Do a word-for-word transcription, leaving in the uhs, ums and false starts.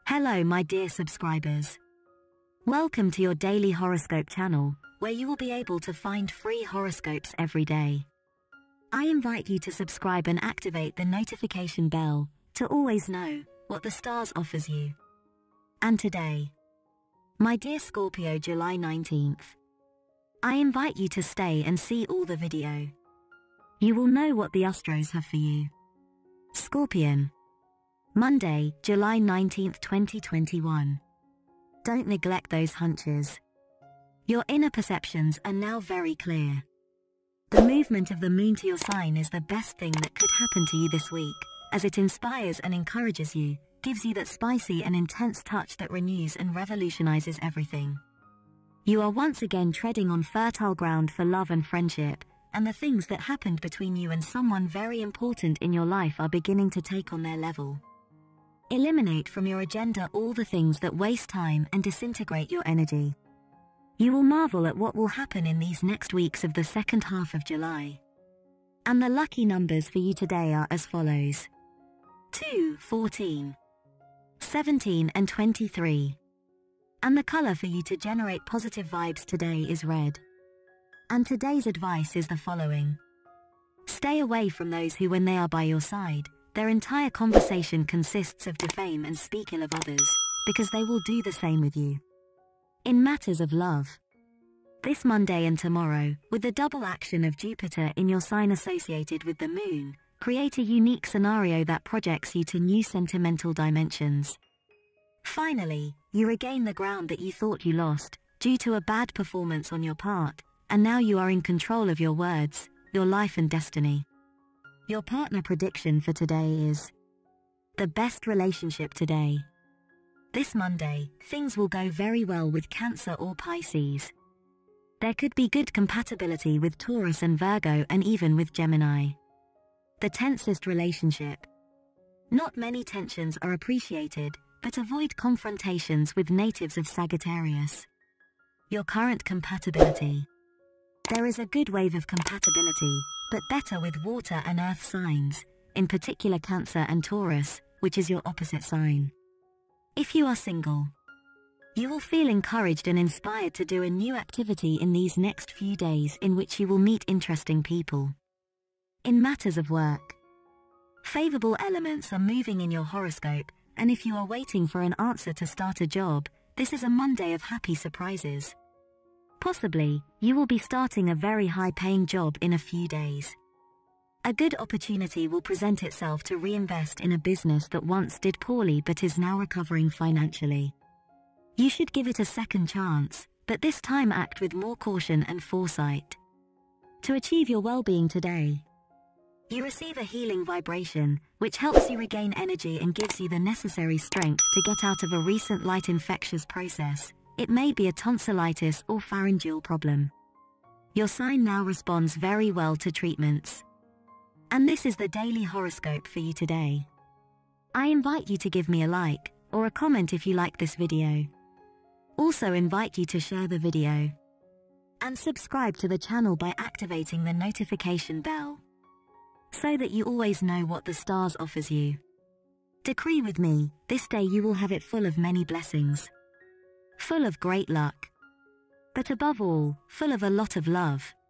Hello my dear subscribers. Welcome to your daily horoscope channel, where you will be able to find free horoscopes every day. I invite you to subscribe and activate the notification bell to always know what the stars offers you. And today, my dear Scorpio, July nineteenth, I invite you to stay and see all the video. You will know what the Astros have for you. Scorpion, Monday, July nineteenth, twenty twenty-one. Don't neglect those hunches. Your inner perceptions are now very clear. The movement of the moon to your sign is the best thing that could happen to you this week, as it inspires and encourages you, gives you that spicy and intense touch that renews and revolutionizes everything. You are once again treading on fertile ground for love and friendship, and the things that happened between you and someone very important in your life are beginning to take on their level. Eliminate from your agenda all the things that waste time and disintegrate your energy. You will marvel at what will happen in these next weeks of the second half of July. And the lucky numbers for you today are as follows: two, fourteen, seventeen and twenty-three. And the color for you to generate positive vibes today is red. And today's advice is the following: stay away from those who, when they are by your side, their entire conversation consists of defame and speak ill of others, because they will do the same with you. In matters of love, this Monday and tomorrow, with the double action of Jupiter in your sign associated with the moon, create a unique scenario that projects you to new sentimental dimensions. Finally, you regain the ground that you thought you lost due to a bad performance on your part, and now you are in control of your words, your life and destiny. Your partner prediction for today is the best relationship today. This Monday, things will go very well with Cancer or Pisces. There could be good compatibility with Taurus and Virgo, and even with Gemini. The tensest relationship. Not many tensions are appreciated, but avoid confrontations with natives of Sagittarius. Your current compatibility. There is a good wave of compatibility, but better with water and earth signs, in particular Cancer and Taurus, which is your opposite sign. If you are single, you will feel encouraged and inspired to do a new activity in these next few days in which you will meet interesting people. In matters of work, favorable elements are moving in your horoscope, and if you are waiting for an answer to start a job, this is a Monday of happy surprises. Possibly, you will be starting a very high-paying job in a few days. A good opportunity will present itself to reinvest in a business that once did poorly but is now recovering financially. You should give it a second chance, but this time act with more caution and foresight. To achieve your well-being today, you receive a healing vibration, which helps you regain energy and gives you the necessary strength to get out of a recent light infectious process. It may be a tonsillitis or pharyngeal problem. Your sign now responds very well to treatments. And this is the daily horoscope for you today. I invite you to give me a like or a comment if you like this video. Also invite you to share the video. And subscribe to the channel by activating the notification bell, so that you always know what the stars offers you. Decree with me, this day you will have it full of many blessings. Full of great luck. But above all, full of a lot of love.